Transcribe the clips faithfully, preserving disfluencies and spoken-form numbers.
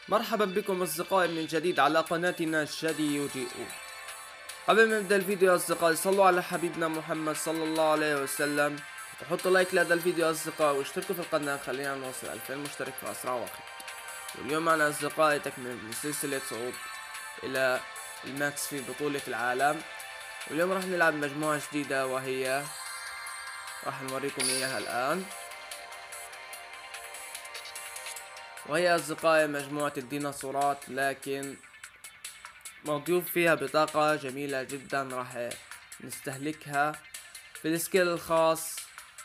مرحبا بكم أصدقائي من جديد على قناتنا شادي يوجي أو. قبل ما نبدأ الفيديو أصدقائي صلوا على حبيبنا محمد صلى الله عليه وسلم، وحطوا لايك لهذا الفيديو أصدقائي، واشتركوا في القناة. خلينا نوصل ألفين مشترك في أسرع وقت. واليوم معنا أصدقائي تكمل من سلسلة صعود إلى الماكس في بطولة العالم. واليوم راح نلعب مجموعة جديدة وهي راح نوريكم إياها الآن. وهي أصدقائي مجموعة الديناصورات، لكن مضيوف فيها بطاقة جميلة جدا راح نستهلكها في السكيل الخاص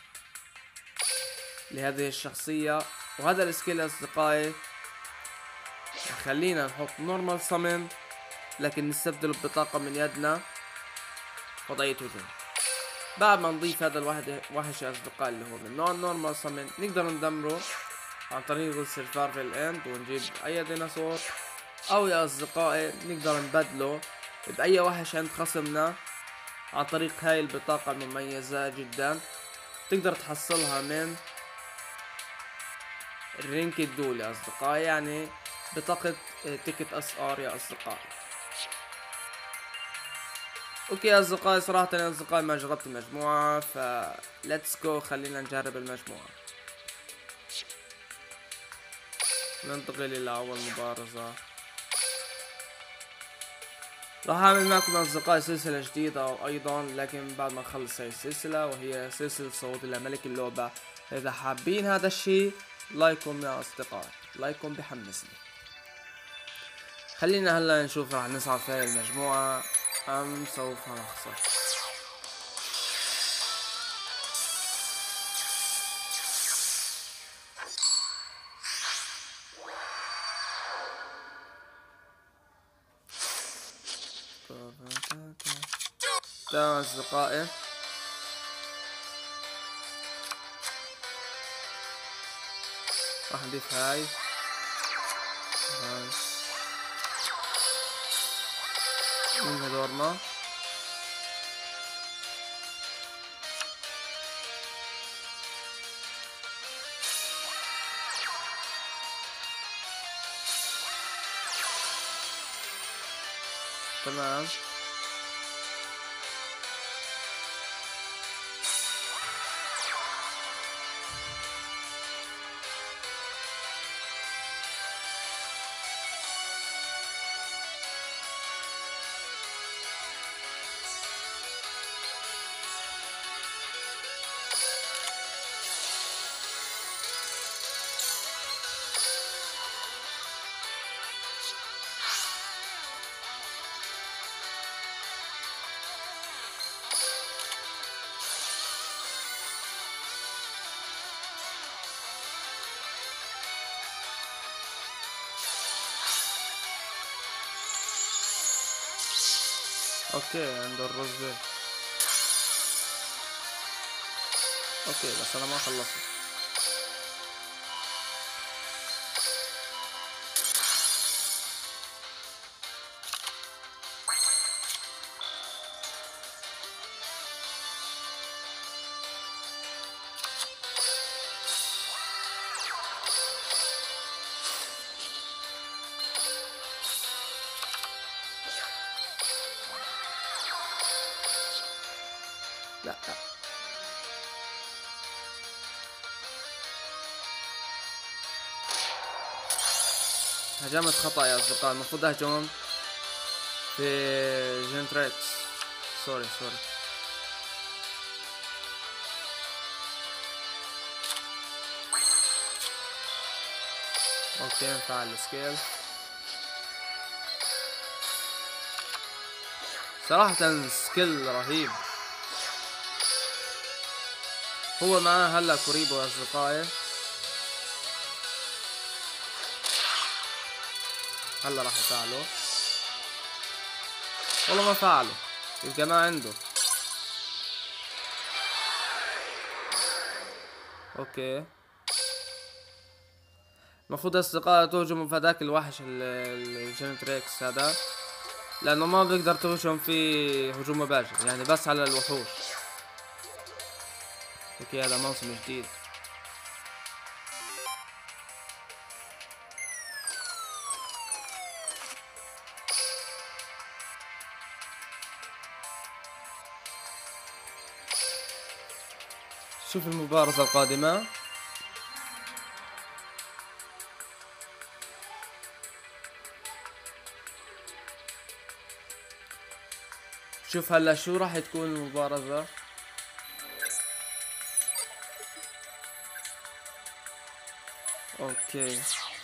لهذه الشخصية. وهذا السكيل أصدقائي خلينا نحط نورمال صمم، لكن نستبدل ببطاقة من يدنا وضعية هجوم. بعد ما نضيف هذا الواحد وحش أصدقائي اللي هو من نوع نورمال صمم، نقدر ندمره عن طريق السيرفر في الاند ونجيب أي ديناصور، أو يا أصدقائي نقدر نبدله بأي وحش عند خصمنا عن طريق هاي البطاقة المميزة جدا. تقدر تحصلها من الرينك الدول يا أصدقائي، يعني بطاقة تيكت اس ار يا أصدقائي. اوكي يا أصدقائي، صراحة يا أصدقائي ما جربت المجموعة، ف ليتس جو خلينا نجرب المجموعة. ننتقل إلى أول مبارزة. راح أعمل معكم يا أصدقائي سلسلة جديدة أيضا، لكن بعد ما نخلص هاي السلسلة، وهي سلسلة صعود إلى ملك اللعبة. إذا حابين هذا الشي لايكم يا أصدقائي، لايكم بحمسني. خلينا هلا نشوف راح نصعد في هاي المجموعة أم سوف نخسر. تمام أصدقائي، راح نضيف هاي هاي من دورنا. تمام اوكي، عنده الرز. اوكي بس انا ما خلصت. لا لا هجمت خطأ يا أصدقائي، المفروض أهجم في جنتريكس. سوري سوري. اوكي نفعل السكيل. صراحة سكيل رهيب. هو معاه هلا كوريبو يا أصدقائي، هلا راح يفعله. والله ما فعله، يبقى ما عنده. اوكي المفروض أصدقائي تهجموا في هذاك الوحش الجنتريكس هذا، لأنه ما بيقدر تهجم فيه هجوم مباشر، يعني بس على الوحوش. اوكي هذا موسم جديد. شوف المبارزة القادمة. شوف هلا شو راح تكون المبارزة. اوكي،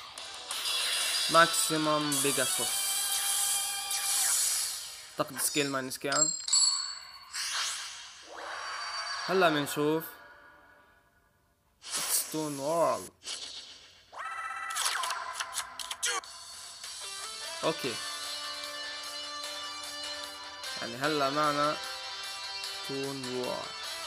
ماكسيموم بيجاسوس، اعتقد سكيل ماينس كان. هلا بنشوف ستون وورلد. اوكي، يعني هلا معنا تون وورلد.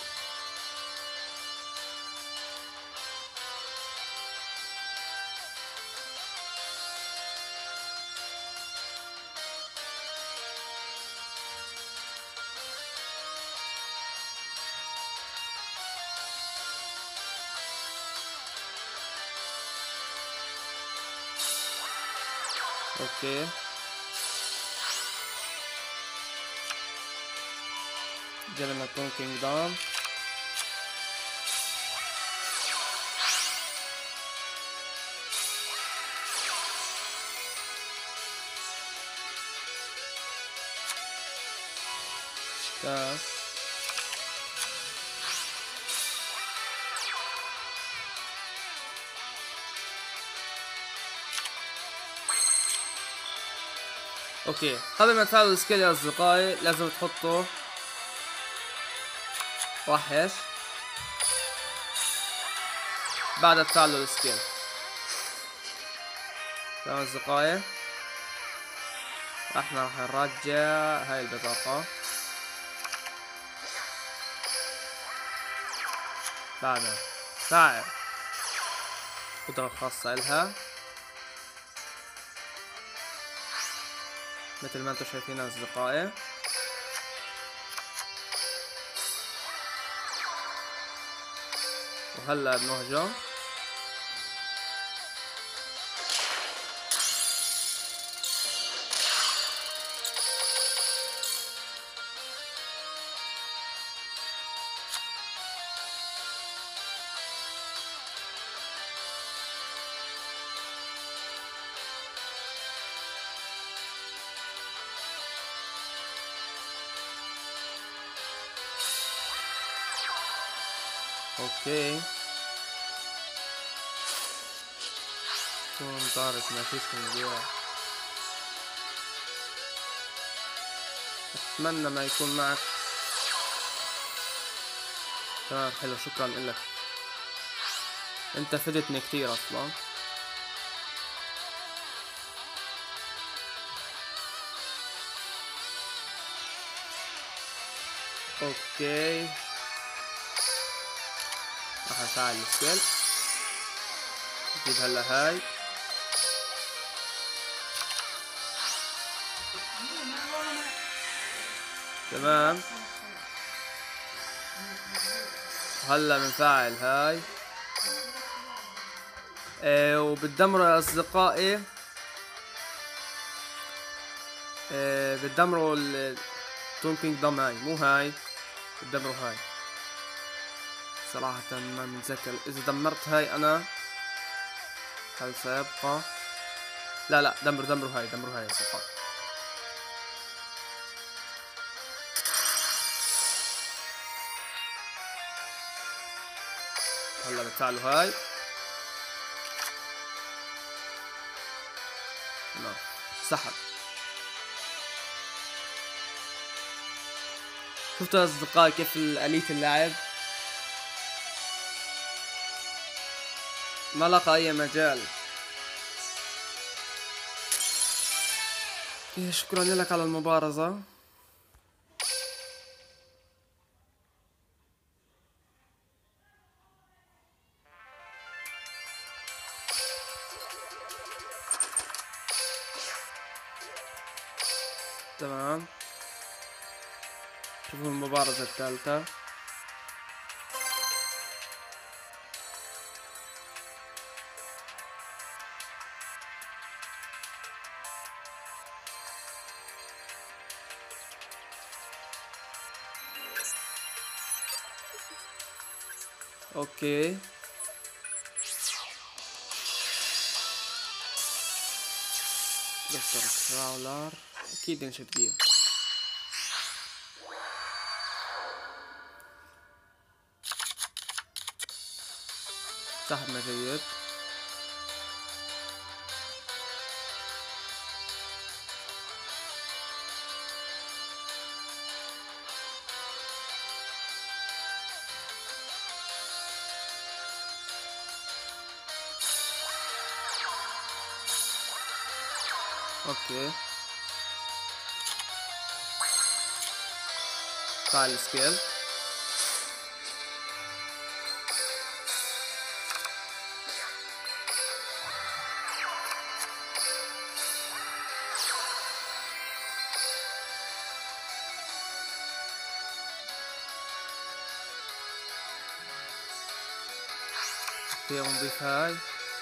اوكي، جبنا تون كينجدوم. تا اوكي، قبل ما تفعلوا السكيل يا اصدقائي لازم تحطوا وحش بعد تفعلوا السكيل. تمام اصدقائي، احنا راح نرجع هاي البطاقة. بعدها فعل قدرة خاصة إلها مثل ما انتم شايفين اصدقائي. وهلا بنهجم. اوكي، تون طارق ما فيش موضوع. اتمنى ما يكون معك. تمام، حلو، شكرا لك، انت فدتني كتير اصلا. اوكي، راح افعل السكيل. نجيب هلا هاي. تمام، هلا بنفعل هاي. ايه وبتدمروا يا اصدقائي. ايه بتدمروا التون كينجدوم. هاي مو هاي، بتدمروا هاي. صراحة ما متذكر اذا دمرت هاي انا هل سيبقى. لا لا، دمر دمروا هاي، دمروا هاي يا اصدقائي. هلا بتفعلوا هاي. تمام، سحب. شفتوا يا اصدقائي كيف آلية اللعب ما لقى اي مجال. إيه، شكرا لك على المبارزة. تمام، شوفوا المبارزة الثالثة. اوكي دكتور كراولر اكيد نشد جير. سحبنا جيد. اوكي تعال السكيل. اوكي ونضيف هاي.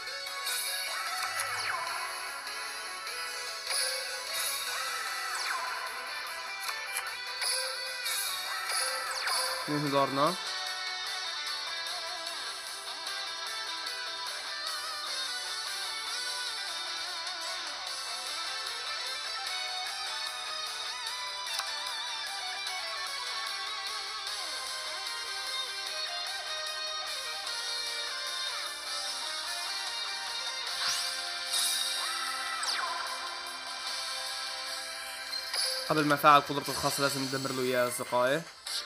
ننهي دورنا. قبل ما افعل قدرته الخاصة لازم ندمر له اياه اصدقائي،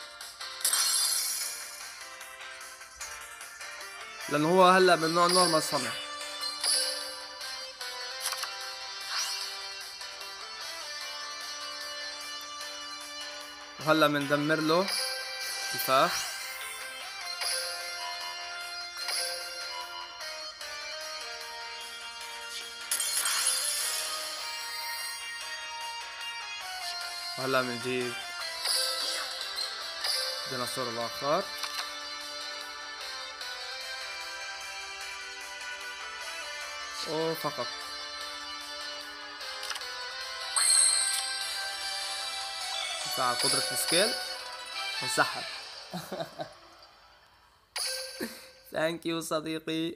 لانه هو هلا من نوع نورمال صنع. وهلا بندمر له الفاخ. وهلا بنجيب الديناصور الاخر. او فقط نفعل قدرة السكيل ونسحب. ثانك يو صديقي.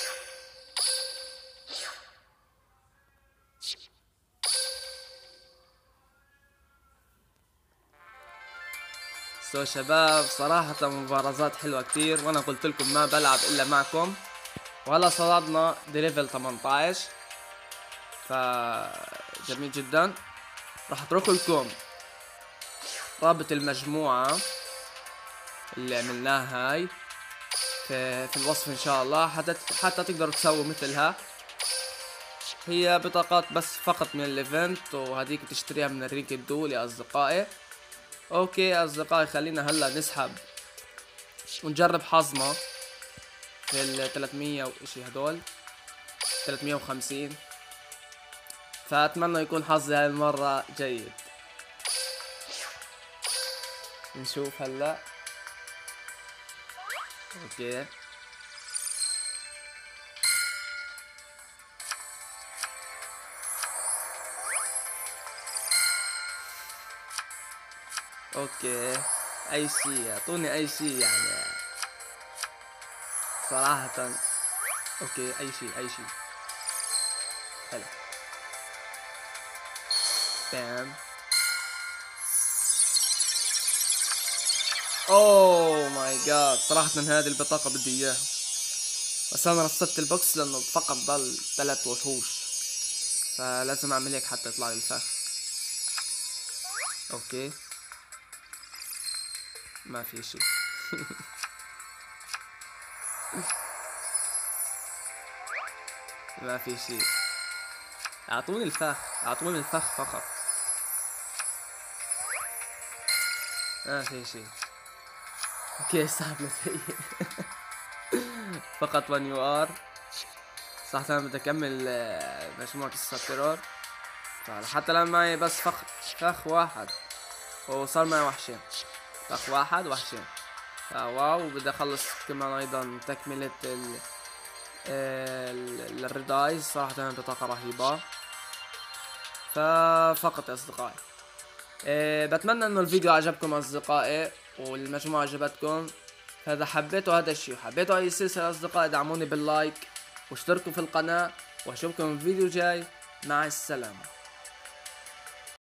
سو شباب صراحة مبارزات حلوة كتير، وانا قلت لكم ما بلعب الا معكم، وهلا صعدنا دي ليفل ثمانية عشر، ف جميل جدا. راح اترك لكم رابط المجموعة اللي عملناها هاي في, في الوصف ان شاء الله، حتى حتى تقدروا تسووا مثلها. هي بطاقات بس فقط من الايفنت، وهذيك بتشتريها من الرينك الدول يا اصدقائي. اوكي يا اصدقائي خلينا هلا نسحب ونجرب حظنا في ال ثلاثمية وشي هدول ثلاثمية وخمسين، فاتمنى يكون حظي هاي المرة جيد. نشوف هلا. اوكي اوكي اي شيء اعطوني اي شيء يعني صراحة. اوكي اي شيء اي شيء حلو. بام. اوه ماي جاد صراحة هذه البطاقة بدي اياها، بس انا رصدت البوكس لانه فقط ضل ثلاث وحوش، فلازم اعمل هيك حتى يطلع لي الفخ. اوكي ما في شيء. ما في شيء، اعطوني الفخ اعطوني الفخ فقط. ما في شيء. اوكي سحبنا سيء. فقط وان يو ار. صح انا بدي اكمل مجموعة الساتيرور، حتى الان معي بس فخ فخ واحد، وصار معي وحشين. فخ واحد وحشين، واو. بدي اخلص كمان ايضا تكملة ال الريدايز. صراحة بطاقة رهيبة. ففقط يا اصدقائي أه بتمنى انه الفيديو عجبكم اصدقائي، والمجموعة عجبتكم. فاذا حبيتوا هذا الشيء وحبيتوا هاي السلسلة اصدقائي دعموني باللايك واشتركوا في القناة، واشوفكم في فيديو جاي. مع السلامة.